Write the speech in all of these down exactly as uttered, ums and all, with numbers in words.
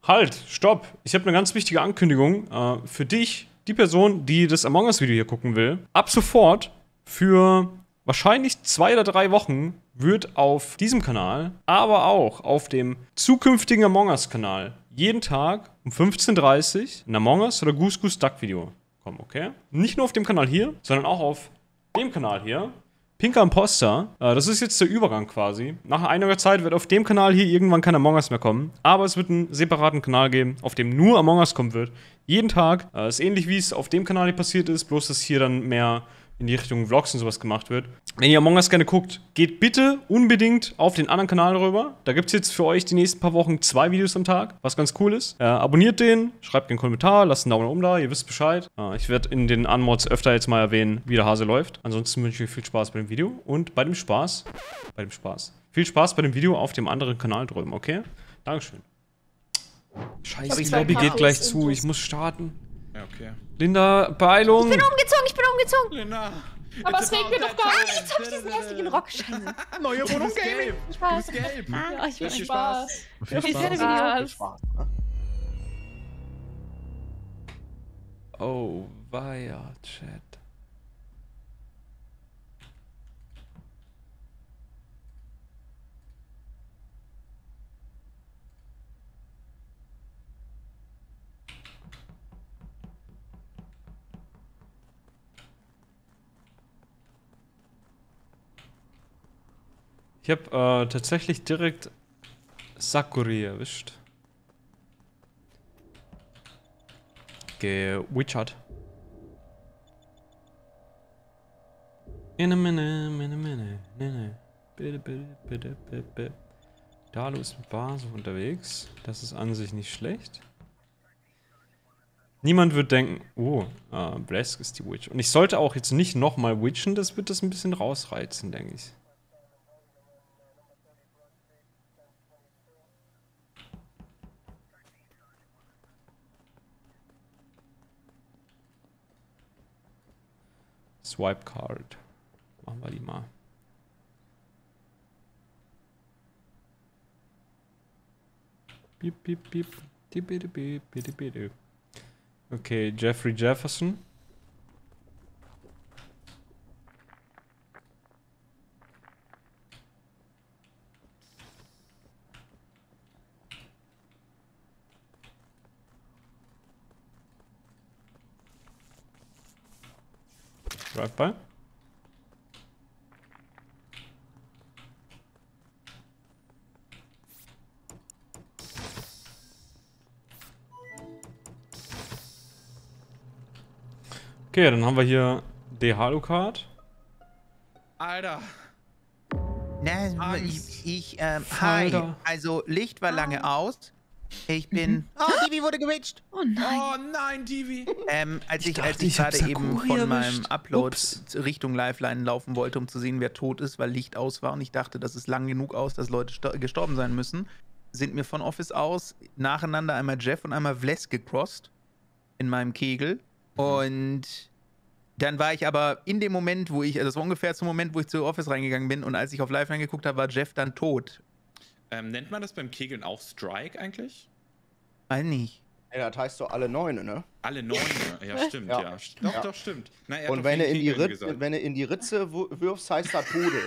Halt, stopp. Ich habe eine ganz wichtige Ankündigung äh, für dich, die Person, die das Among Us Video hier gucken will. Ab sofort für wahrscheinlich zwei oder drei Wochen wird auf diesem Kanal, aber auch auf dem zukünftigen Among Us Kanal jeden Tag um fünfzehn Uhr dreißig ein Among Us oder Goose Goose Duck Video kommen, okay? Nicht nur auf dem Kanal hier, sondern auch auf dem Kanal hier. Pinker Imposter, äh, das ist jetzt der Übergang quasi. Nach einiger Zeit wird auf dem Kanal hier irgendwann kein Among Us mehr kommen. Aber es wird einen separaten Kanal geben, auf dem nur Among Us kommen wird. Jeden Tag. Äh, ist ähnlich wie es auf dem Kanal hier passiert ist, bloß dass hier dann mehr in die Richtung Vlogs und sowas gemacht wird. Wenn ihr Among Us gerne guckt, geht bitte unbedingt auf den anderen Kanal rüber. Da gibt es jetzt für euch die nächsten paar Wochen zwei Videos am Tag, was ganz cool ist. Äh, abonniert den, schreibt einen Kommentar, lasst einen Daumen nach oben da, ihr wisst Bescheid. Äh, ich werde in den Unmods öfter jetzt mal erwähnen, wie der Hase läuft. Ansonsten wünsche ich euch viel Spaß bei dem Video und bei dem Spaß, bei dem Spaß. Viel Spaß bei dem Video auf dem anderen Kanal drüben, okay? Dankeschön. Scheiße, die Lobby geht gleich zu, ich muss starten. Ja, okay. Linda, Beeilung! Ich bin umgezogen, ich bin umgezogen! Linda! Aber es regnet doch gar nicht! Jetzt hab ich diesen hässlichen Rock. Scheiße. Neue Wohnung Gaming! Spaß. Du bist gelb! Ja, ich will Viel Spaß. Viel Viel Spaß. Spaß. Spaß. Oh, weia, Chat. Ich habe äh, tatsächlich direkt Sakuri erwischt. Gewitchert. In a minute, in a minute, minute. Bitte, bitte, bitte, bitte, bitte. Dalu ist mit Baso unterwegs. Das ist an sich nicht schlecht. Niemand wird denken, oh, äh, Blesk ist die Witch. Und ich sollte auch jetzt nicht nochmal witchen, das wird das ein bisschen rausreizen, denke ich. Swipe Card. Machen wir die mal. Piep, piep, piep. Piep, piep, piep, piep, piep. Okay, Jeffrey Jefferson. Drive-by. Okay, dann haben wir hier die Halo-Card. Alter! Na, Angst. ich, ich ähm, hi. Alter. Also, Licht war lange aus. Ich bin. Oh, Divi wurde gewitcht! Oh nein. Oh nein, Divi! Ähm, als Ich ich, dachte, als ich ich hab gerade eben Sakuri von meinem erwischt. Upload Ups. Richtung Lifeline laufen wollte, um zu sehen, wer tot ist, weil Licht aus war und ich dachte, das ist lang genug aus, dass Leute sto- gestorben sein müssen, sind mir von Office aus nacheinander einmal Jeff und einmal Vles gecrossed in meinem Kegel. Und dann war ich aber in dem Moment, wo ich, also das war ungefähr zum Moment, wo ich zu Office reingegangen bin und als ich auf Lifeline geguckt habe, war Jeff dann tot. Ähm, nennt man das beim Kegeln auch Strike eigentlich? Weiß nicht. Ey, das heißt doch alle Neune, ne? Alle neun, ja stimmt, Ja. ja. Doch, Ja. doch, stimmt. Na, er hat Und doch wenn du, wegen in die Kegeln Ritze, gesagt. wenn du in die Ritze wu- wirfst, heißt das Pudel.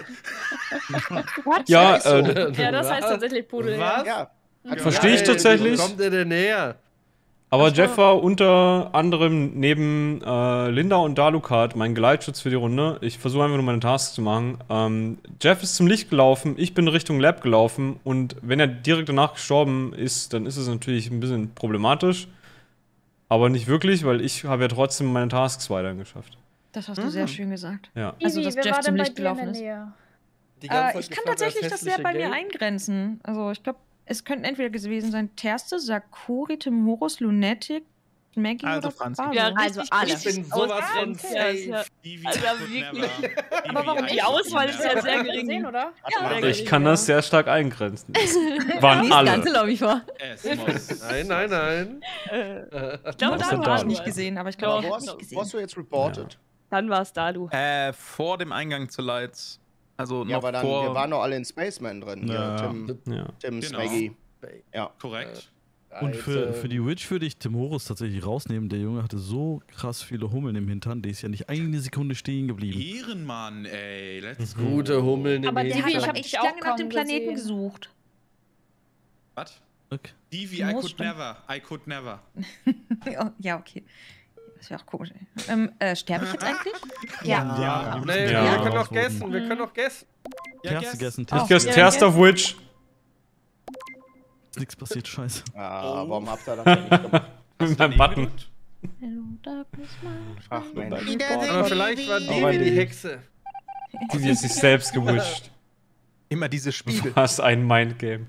Ja, ist so. äh, Ja, das heißt tatsächlich Pudel. Was? Ja. Hat Verstehe ich Geil, tatsächlich. Wo kommt der denn her? aber Jeff war unter anderem neben äh, Linda und Dalukat mein Geleitschutz für die Runde. Ich versuche einfach nur meine Tasks zu machen. Ähm, Jeff ist zum Licht gelaufen, ich bin Richtung Lab gelaufen und wenn er direkt danach gestorben ist, dann ist es natürlich ein bisschen problematisch. Aber nicht wirklich, weil ich habe ja trotzdem meine Tasks weiterhin geschafft. Das hast du sehr schön gesagt. Ja. Also, dass wer Jeff war zum denn bei Licht dir in gelaufen der ist. Nähe? Die Äh, ganze ich Zeit kann gefragt, tatsächlich wer das sehr bei hässliche mir Gelb? eingrenzen. Also ich glaube, es könnten entweder gewesen sein Terste, Sakuri, Timurus, Lunatic, Maggie Also oder Franzi. Baso. Ja, Also richtig alle. Ich bin sowas von Ja, ist ja- safe. Divi Also would wirklich. never. Divi Aber warum I Die nicht? would Auswahl ist never. ja sehr Ja, gering. gesehen, oder? Ja, Ich kann das sehr stark eingrenzen. Waren Die ganze alle. Lobby vor. Es muss. Nein, nein, nein. Ich glaube, Was da denn Habe da? ich nicht gesehen, aber ich Genau. glaube, Wo ich hast, habe nicht wo hast gesehen. du jetzt reported? Dann war es da, du. Äh, vor dem Eingang zu Lights. Also Ja, noch aber dann, vor. wir waren doch alle in Spaceman drin. Ja. Hier, Tim, Ja. Tim Genau. Smaggy. Ja. Korrekt. Und für, Alter. für die Witch würde ich Tim Horus tatsächlich rausnehmen. Der Junge hatte so krass viele Hummeln im Hintern, der ist ja nicht eine Sekunde stehen geblieben. Ehrenmann, ey. Let's go. Gute Hummeln im Aber die Divi, ich Hintern. habe ich echt auch lange nach dem kommen Planeten gesehen. gesucht. Was? Okay. Die wie Die I muss could stimmen. never. I could never. Ja, ja, okay. Das wäre auch komisch. Ey. Ähm, äh, sterbe ich jetzt eigentlich? Ja. Ja, Nee, Ja. wir können noch rauswurden. gessen, wir können noch gessen. Ja, Terst guess. gegessen, Ach, Ich Terst. guess ja, Terst of Witch. Ist nichts passiert, scheiße. Ah, Oh. warum habt ihr das denn nicht gemacht? Mit meinem Button. gedrückt? Hello, darkness, my Ach friend. Mensch. Aber vielleicht war Aber Devi die die- Hexe. Die ist sich selbst gewünscht. Immer diese Spiegel. Was ein Mindgame.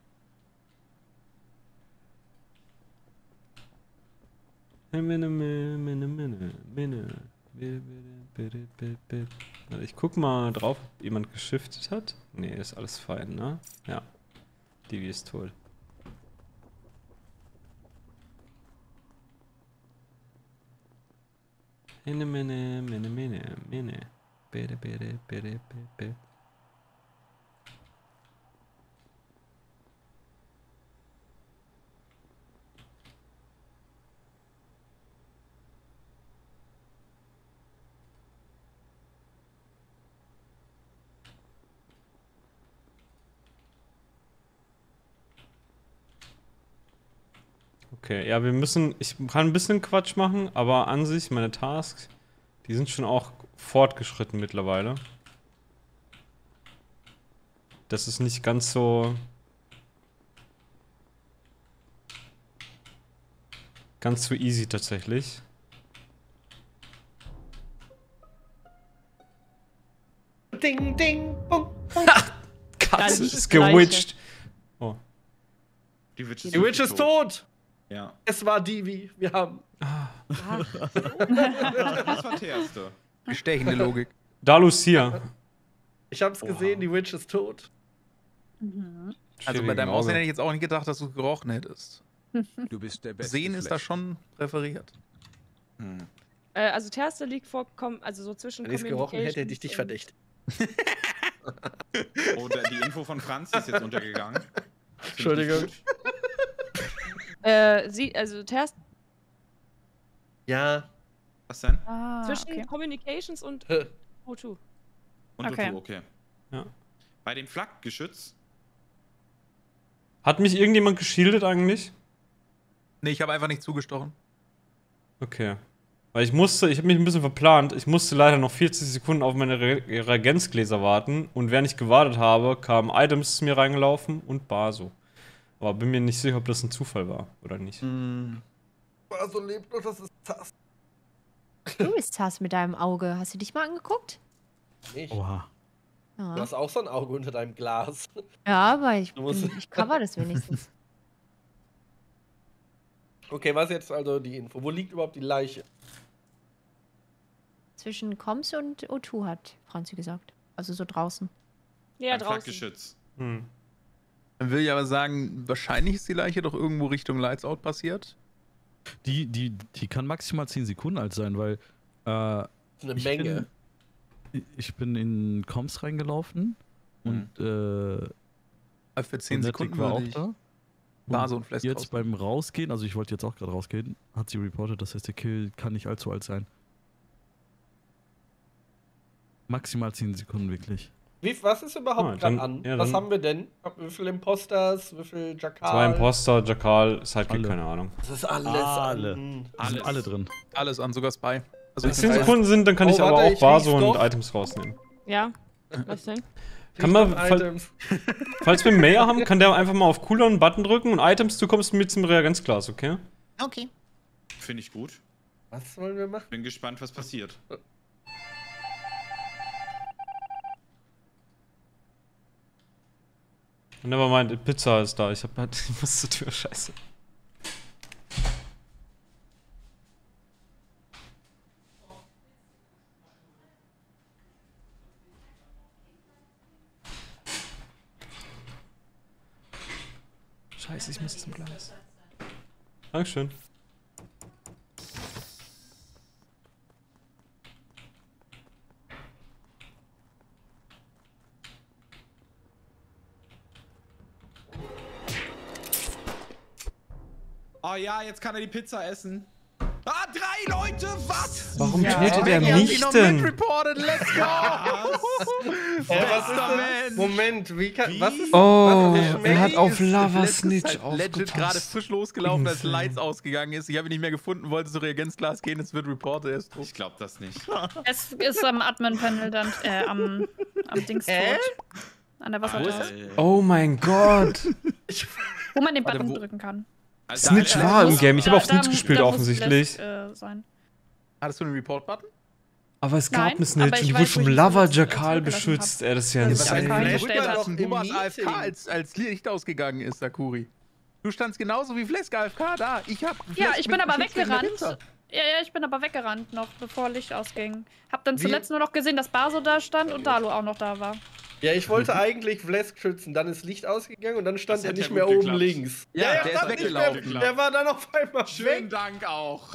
Ich guck mal drauf, ob jemand geschiftet hat. Nee, ist alles fein, ne? Ja. Divi ist tot. Mene, mene, mene, mene, mene. Bede, bede, bede, bede. Okay, ja, wir müssen, ich kann ein bisschen Quatsch machen, aber an sich, meine Tasks, die sind schon auch fortgeschritten mittlerweile. Das ist nicht ganz so... ganz so easy tatsächlich. Ding, ding, bung. Katze nicht ist das Gleiche. gewitcht. Die Witch ist, Die Witch wirklich ist tot. Ja. Es war Devi. Wir haben. Das war Terste. Bestechende Logik. Dalus hier. Ich hab's gesehen, die Witch ist tot. Also bei deinem Aussehen hätte ich jetzt auch nicht gedacht, dass du gerochen hättest. Du bist der beste Sehen ist da Flash. schon präferiert. Hm. Äh, also Terste liegt vor, kom- also so zwischen Wenn ich es gerochen hätte, hätte ich dich Communications verdächtigt. Oh, da, die Info von Franz ist jetzt untergegangen. Find ich Entschuldigung. gut. und- Äh, sie, also Terste Ja. Was denn? Ah, zwischen okay. Communications und Hä. O zwei. Und Okay. okay. okay. Ja. Bei dem Flakgeschütz. Hat mich irgendjemand geschildet eigentlich? Nee, ich habe einfach nicht zugestochen. Okay. Weil ich musste, ich habe mich ein bisschen verplant, ich musste leider noch vierzig Sekunden auf meine Re Reagenzgläser warten und während ich gewartet habe, kamen Items zu mir reingelaufen und Baso. Aber bin mir nicht sicher, ob das ein Zufall war oder nicht. War so leblos, das ist Zass. Du bist Zass mit deinem Auge. Hast du dich mal angeguckt? Nicht. Oha. Du Ja, hast auch so ein Auge unter deinem Glas. ja aber ich, Du musst- ich cover das wenigstens. Okay, was ist jetzt also die Info? Wo liegt überhaupt die Leiche? Zwischen Koms und O zwei hat Franzi gesagt. Also so draußen. Ja, Beim draußen. Flakgeschütz. Hm. Dann will ich aber sagen, wahrscheinlich ist die Leiche doch irgendwo Richtung Lights Out passiert. Die, die, die kann maximal zehn Sekunden alt sein, weil äh, Eine ich, Menge. bin, ich bin in Comms reingelaufen und äh, Aber für zehn Lunatic Sekunden war würde auch ich da. Base und Flash Jetzt raus. beim Rausgehen, also ich wollte jetzt auch gerade rausgehen, hat sie reportet, das heißt, der Kill kann nicht allzu alt sein. Maximal zehn Sekunden wirklich. Wie, was ist überhaupt Ah, gerade dann- an? ja, was dann- haben wir denn? Wie viele Imposters? Wie viel Jakal? Zwei Imposter, Jakal, Sidekick, Alle. keine Ahnung. Das ist alles Alle. an. Die sind alle drin. Alles an, sogar Spy. Also Wenn ich zehn weiß- Sekunden sind, dann kann Oh, ich aber warte, auch ich Baso riech's und doch. Items rausnehmen. Ja. Was denn? Kann man, Richtung fall, Items. falls wir Mayor haben, kann der einfach mal auf Cooldown einen Button drücken und Items, du kommst mit zum Reagenzglas, okay? Okay. Finde ich gut. Was wollen wir machen? Bin gespannt, was passiert. Nevermind, Pizza ist da. Ich hab halt was zur Tür, scheiße. Scheiße, ich muss zum Glas. Dankeschön. Oh ja, jetzt kann er die Pizza essen. Ah, drei Leute, was? Warum Ja, tötet er Maggie hat mich ihn noch denn? mitreported, let's go! Äh, was ist Bester das? Man. Moment, wie kann, Wie? was ist Oh, was ist er hat Maggie? auf Ist- Lava Flex ist Snitch halt legit gerade aufgepasst. frisch losgelaufen, als Insane. Lights ausgegangen ist. Ich habe ihn nicht mehr gefunden, wollte so Reagenzglas gehen, es wird reported. Er ist tot. Ich glaube das nicht. Es ist am Admin-Panel dann, äh, am, am Dings Hä? tot. An der Wassertasse. Oh mein Gott. Wo man den Warte, Button wo- drücken kann. Also, Snitch da- war im muss- Game. Ich habe auf Da- Snitch da- gespielt da muss offensichtlich. Flesk, äh, sein. Hattest du einen Report-Button? Aber es gab Nein, eine aber Snitch ich und die weiß, wurde wo vom ich die Lava zuletzt, äh, Jackal zurückgelassen beschützt. Ey, das ist ja Das Ja, ist weil kein du gestellt gestellt hat. hast, Im du warst A F K, Meeting. als, als Licht ausgegangen ist, Sakuri. Du standst genauso wie Flesk A F K da. Ich hab Ja, Flesk ich mit bin aber Beschütz wegen der weggerannt. Pizza. Ja, ja, ich bin aber weggerannt noch, bevor Licht ausging. Hab dann Wie- zuletzt nur noch gesehen, dass Baso da stand und Dalu auch noch da war. Ja, ich wollte eigentlich Vlesk schützen, dann ist Licht ausgegangen und dann stand Das er hat nicht ja mehr gut oben geklappt. links. Ja, der ist stand nicht weggelaufen. Mehr, der war dann auf einmal Schönen weg. Dank auch.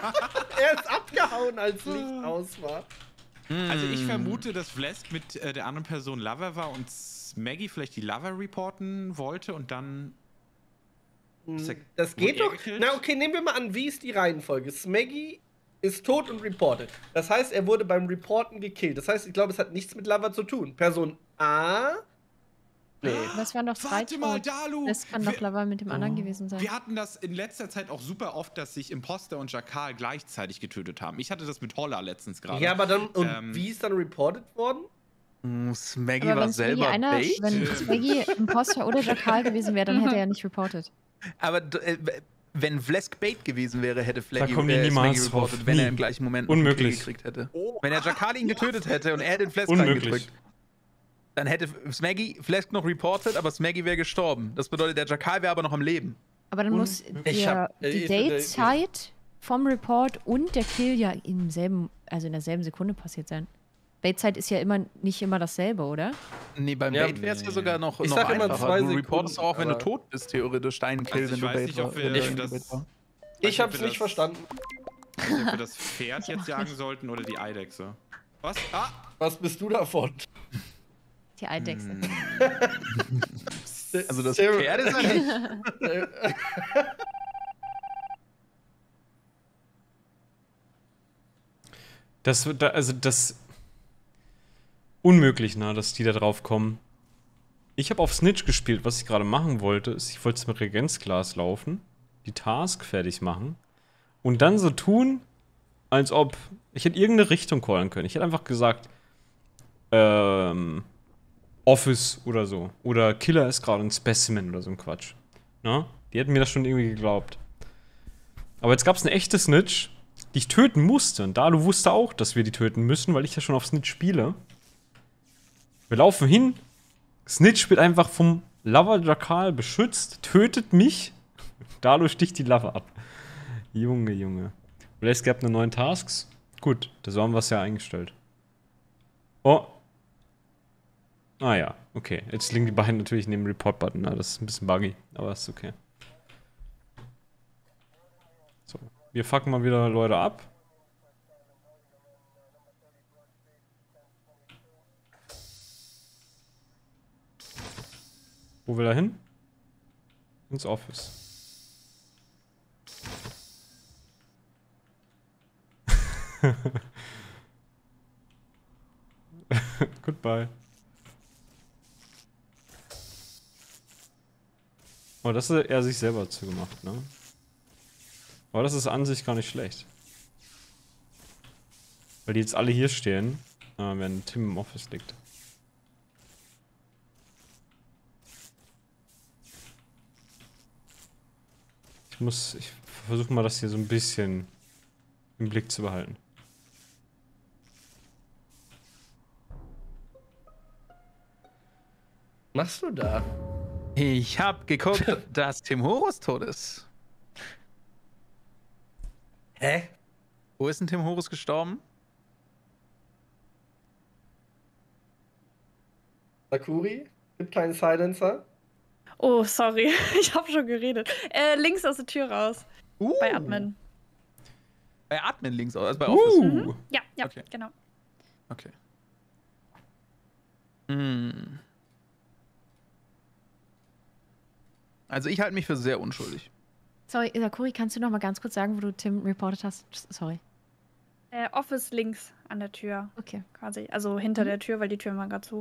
Er ist abgehauen, als Licht aus war. Also ich Hm. vermute, dass Vlesk mit äh, der anderen Person Lover war und Maggie vielleicht die Lover reporten wollte und dann... Ist er- Das geht wurde er doch. gekillt? Na, okay, nehmen wir mal an, wie ist die Reihenfolge? Smaggy ist tot und reported. Das heißt, er wurde beim Reporten gekillt. Das heißt, ich glaube, es hat nichts mit Lava zu tun. Person A. Nee. Das waren doch zwei Warte mal, tot. Dalu! Das kann wir, doch Lava mit dem anderen gewesen sein. wir hatten das in letzter Zeit auch super oft, dass sich Imposter und Jakal gleichzeitig getötet haben. Ich hatte das mit Holla letztens gerade. Ja, aber dann. Und Ähm, wie ist dann reported worden? Hm, Smaggy Aber war wenn Swaggy selber einer, Bait. wenn Swaggy Imposter oder Jakal gewesen wäre, dann hätte er ja nicht reported. Aber d- äh, wenn Vlesk Bait gewesen wäre, hätte Flaggy kommen die äh, niemals Smaggy reported, drauf. wenn Nie. er im gleichen Moment noch einen Unmöglich. Kill gekriegt hätte. Oh. Wenn der Jakal ihn getötet hätte und er den Flesk Unmöglich. reingedrückt, dann hätte Smaggy Flesk noch reported, aber Smaggy wäre gestorben. Das bedeutet, der Jakal wäre aber noch am Leben. Aber dann muss Ich der, hab- äh, die ich finde- Date-Zeit vom Report und der Kill ja im selben, also in derselben Sekunde passiert sein. Date-Zeit ist ja immer nicht immer dasselbe, oder? Nee, beim Ja, Bait wäre es ja nee. sogar noch, Ich noch sag immer einfacher. zwei Du reportest Sekunden, auch, wenn du aber- tot bist, theoretisch deinen Kill, Also ich wenn du weiß Bait nicht, ob war. wir wenn der das- Bait war. Ich ob hab's wir nicht das- verstanden. Ich weiß nicht, ob wir das Pferd jetzt jagen sollten oder die Eidechse. Was? Ah! Was bist du davon? Die Eidechse. Hm. Also das Der- Pferd ist ja nicht. Das wird da, also das unmöglich, ne, dass die da drauf kommen. Ich habe auf Snitch gespielt, was ich gerade machen wollte, ist, ich wollte mit Reagenzglas laufen, die Task fertig machen und dann so tun, als ob ich hätte irgendeine Richtung callen können. Ich hätte einfach gesagt, ähm, Office oder so. Oder Killer ist gerade ein Specimen oder so ein Quatsch. Ne? Die hätten mir das schon irgendwie geglaubt. Aber jetzt gab es eine echte Snitch, die ich töten musste. Und Dalu wusste auch, dass wir die töten müssen, weil ich ja schon auf Snitch spiele. Wir laufen hin. Snitch wird einfach vom Lava Jakal beschützt, tötet mich. Dalu sticht die Lava ab. Junge, Junge. Vielleicht gab eine neuen Tasks. Gut, da haben wir es ja eingestellt. Oh. Ah ja, okay. Jetzt liegen die beiden natürlich neben dem Report-Button. Ne? Das ist ein bisschen buggy, aber ist okay. So, wir fucken mal wieder Leute ab. Wo will er hin? Ins Office. Goodbye. Oh, das hat er sich selber zugemacht, ne? Aber das ist an sich gar nicht schlecht. Weil die jetzt alle hier stehen, äh, wenn Tim im Office liegt. Ich muss, ich versuche mal das hier so ein bisschen im Blick zu behalten. Machst du da? Ich hab geguckt, dass Tim Horus tot ist. Hä? Wo ist denn Tim Horus gestorben? Sakuri? Gibt keinen Silencer? Oh, sorry. Ich habe schon geredet. Äh, links aus der Tür raus. Uh, Bei Admin. Bei Admin links, also bei Office. Uh. Ja, ja, Okay. genau. Okay. Hm. Also ich halte mich für sehr unschuldig. Sorry, Sakuri, kannst du noch mal ganz kurz sagen, wo du Tim reportet hast? Sorry. Äh, Office links an der Tür. Okay. Quasi. Also hinter Mhm. der Tür, weil die Türen waren gerade zu.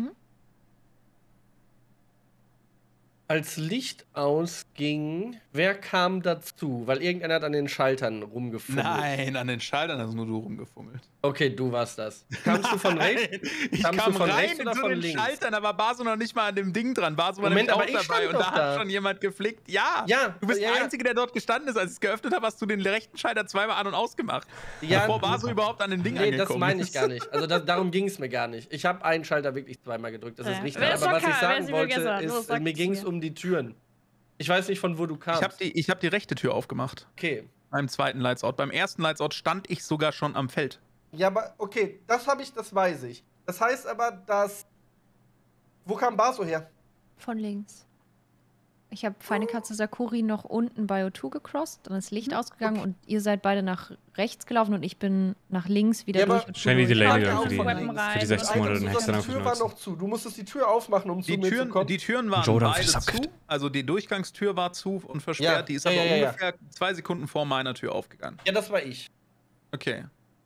Als Licht ausging, wer kam dazu? Weil irgendeiner hat an den Schaltern rumgefummelt. Nein, an den Schaltern hast nur du rumgefummelt. Okay, du warst das. Kamst du von rechts? Nein, Ich Kamst kam du von rein rechts oder zu von den links? Schaltern, da war Baso noch nicht mal an dem Ding dran. Baso war Moment, nämlich aber auch ich dabei stand und doch da da. hat schon jemand geflickt. Ja, Ja, du bist ja, der ja. Einzige, der dort gestanden ist. Als ich es geöffnet habe, hast du den rechten Schalter zweimal an- und ausgemacht. Ja, bevor Baso überhaupt an den Ding Nee, angekommen das meine ich ist. gar nicht. Also das, darum ging es mir gar nicht. Ich habe einen Schalter wirklich zweimal gedrückt, das ist Ja. richtig. Wer ist Aber was okay? ich Wer sagen ist die wollte, Vergesser? Los, ist, sag mir es ging es mir. um die Türen. Ich weiß nicht, von wo du kamst. Ich habe die, ich hab die rechte Tür aufgemacht. Okay. Beim zweiten Lights Out. Beim ersten Lights Out stand ich sogar schon am Feld. Ja, aber okay, das habe ich, das weiß ich. Das heißt aber, dass... Wo kam Baso her? Von links. Ich habe Feine Katze Sakuri noch unten bei O zwei gecrossed, dann ist Licht ausgegangen und ihr seid beide nach rechts gelaufen und ich bin nach links wieder Ja, aber- durch O zwei Wahrscheinlich die durch. Lady Ja, dann auch für die, von für links. die sechzehn Monate Items, den die Hexer dann Tür war noch zu. Du musstest die Tür aufmachen, um zu Die mir zu Türen, kommen. die Türen waren Joe, dann beide ist das zu. abgeht. Also die Durchgangstür war zu und versperrt. Ja, Die ist ja, aber ja, ja, ungefähr zwei Sekunden vor meiner Tür aufgegangen. Ja, das war ich. Okay.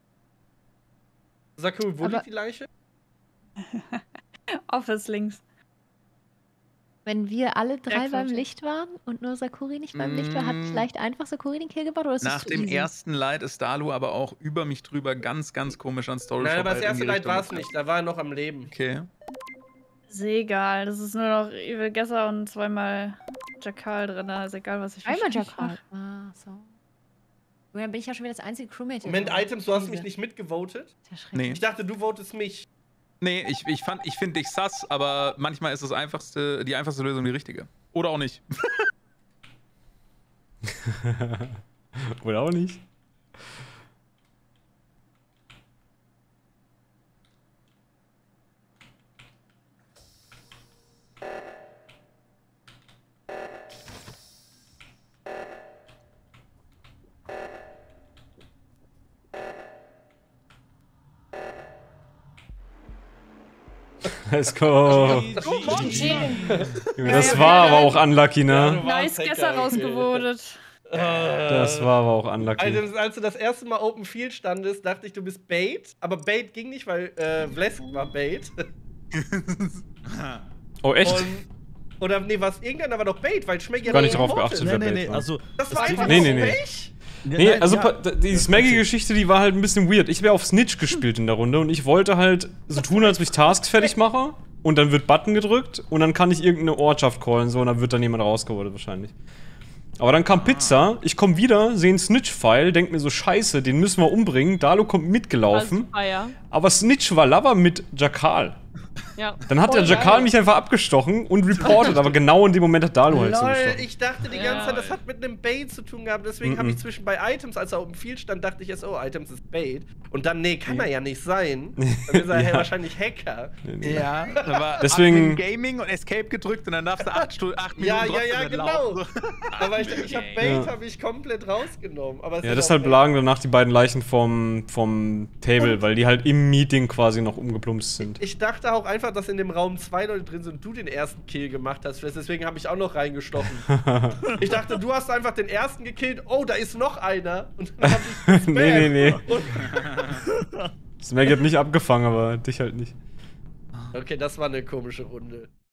Sakuri, wo Aber- liegt die Leiche? Office links. Wenn wir alle drei Merkwürdig. beim Licht waren und nur Sakuri nicht beim Licht war, hat Mm. vielleicht einfach Sakuri den Kill gebaut oder ist Nach das zu dem easy? ersten Light ist Dalu aber auch über mich drüber ganz, ganz komisch an Story Nein, aber das vorbei in erste die Light Richtung war es gekommen. nicht. Da war er noch am Leben. Okay. Ist egal. Das ist nur noch Evil Gesser und zweimal Jakal drin. Ist egal, was ich Einmal wahrscheinlich Jakal. Ah, so. Und dann bin ich ja schon wieder das einzige Crewmate. Moment, hier. Items, du hast mich Krise. nicht mitgevotet? Ist ja schrecklich. Nee. Ich dachte, du votest mich. Nee, ich, ich, fand- ich finde dich sass, aber manchmal ist das einfachste, die einfachste Lösung die richtige. Oder auch nicht. Oder auch nicht. Let's go. Junge, das war aber auch unlucky, ne? Nice Gesser rausgevotet. Das war aber auch unlucky. Also, als du das erste Mal Open Field standest, dachte ich, du bist Bait. Aber Bait ging nicht, weil äh, Vlesk war Bait. Oh, echt? Und, oder nee, was? Irgendeiner war doch Bait, weil Schmecki Gar nicht hat drauf gevotet. geachtet, wer Nee, nee, Bait nee, war. also. Das war das einfach Nee, nur nee, nee. Pech. Nee, nein, also ja, pa- die Smaggy-Geschichte, die war halt ein bisschen weird. Ich wäre auf Snitch gespielt in der Runde und ich wollte halt so tun, als ob ich Tasks fertig mache und dann wird Button gedrückt und dann kann ich irgendeine Ortschaft callen so und dann wird dann jemand rausgeholt wahrscheinlich. Aber dann kam Pizza, ich komme wieder, sehe einen Snitch-File, denk mir so, scheiße, den müssen wir umbringen. Dalo kommt mitgelaufen, Ah, ja. aber Snitch war Lover mit Jakal. Ja. Dann hat der Voll Jakal geil. mich einfach abgestochen und reportet, aber genau in dem Moment hat Dalo halt Lol, zugestochen. ich dachte die ganze Zeit, das hat mit einem Bait zu tun gehabt. Deswegen Mhm. habe ich zwischen bei Items, als er Open Field stand, dachte ich erst, oh, Items ist Bait. Und dann, nee, kann er ja nicht sein. Dann ist er Ja. ja wahrscheinlich Hacker. Ja, da war Deswegen- Admin Gaming und Escape gedrückt und dann darfst du acht, Stu acht Minuten Ja, ja, trotzdem ja, nicht genau. laufen. Aber ich, ich habe Bait Ja. habe ich komplett rausgenommen. Aber es Ja, ist deshalb auch lagen danach die beiden Leichen vom, vom Table, weil die halt im Meeting quasi noch umgeplumpst sind. Ich dachte auch einfach, dass in dem Raum zwei Leute drin sind und du den ersten Kill gemacht hast. Deswegen habe ich auch noch reingestochen. Ich dachte, du hast einfach den ersten gekillt. Oh, da ist noch einer. Und dann hab ich gespammt. Nee, nee, nee. Und Smaggy hat mich abgefangen, aber dich halt nicht. okay, das war eine komische Runde.